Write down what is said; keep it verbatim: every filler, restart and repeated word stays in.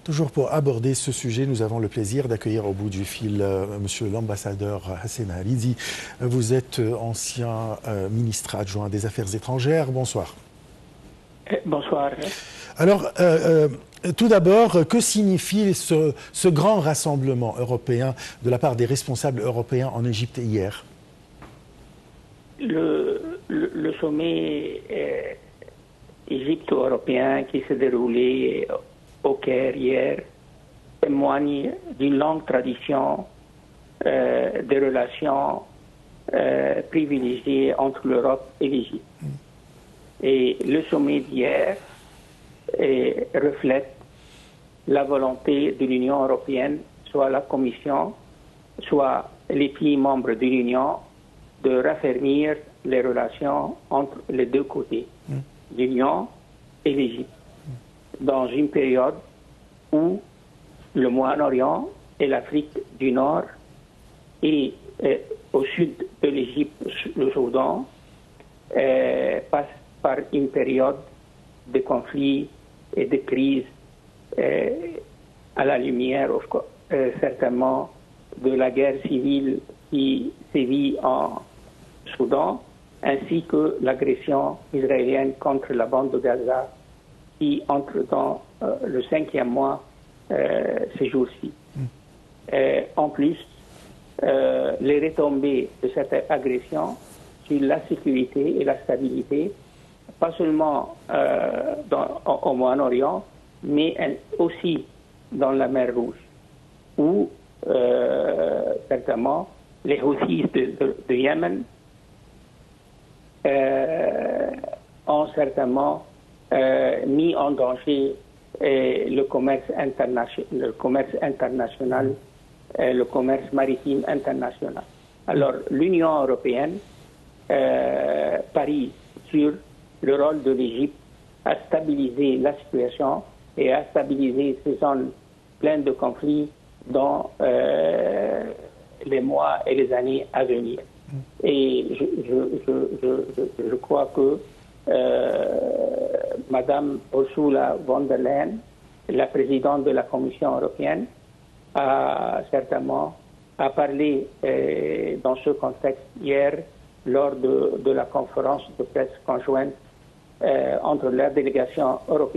Toujours pour aborder ce sujet, nous avons le plaisir d'accueillir au bout du fil euh, Monsieur l'ambassadeur Hassan Haridi. Vous êtes ancien euh, ministre adjoint des Affaires étrangères. Bonsoir. Bonsoir. Alors, euh, euh, tout d'abord, que signifie ce, ce grand rassemblement européen de la part des responsables européens en Égypte hier? Le, le, le sommet euh, égypto-européen qui s'est déroulé au Caire hier témoigne d'une longue tradition euh, de relations euh, privilégiées entre l'Europe et l'Égypte. Mm. Et le sommet d'hier reflète la volonté de l'Union européenne, soit la Commission, soit les pays membres de l'Union, de raffermir les relations entre les deux côtés, mm. l'Union et l'Égypte, mm. dans une période où le Moyen-Orient et l'Afrique du Nord et euh, au sud de l'Égypte, le Soudan, euh, passent par une période de conflits et de crises euh, à la lumière, euh, certainement, de la guerre civile qui sévit en Soudan, ainsi que l'agression israélienne contre la bande de Gaza qui entre dans euh, le cinquième mois euh, ces jours-ci. Mm. Euh, en plus, euh, les retombées de cette agression sur la sécurité et la stabilité, pas seulement euh, dans, au Moyen-Orient, mais aussi dans la mer Rouge, où euh, certainement les Houthis de, de, de Yémen euh, ont certainement euh, mis en danger euh, le commerce international, le commerce international, euh, le commerce maritime international. Alors l'Union européenne euh, parie sur le rôle de l'Égypte à stabiliser la situation et à stabiliser ces zones pleines de conflits dans euh, les mois et les années à venir. Et je, je, je, je, je crois que euh, Madame Ursula von der Leyen, la présidente de la Commission européenne, a certainement a parlé euh, dans ce contexte hier lors de, de la conférence de presse conjointe Euh, entre la délégation européenne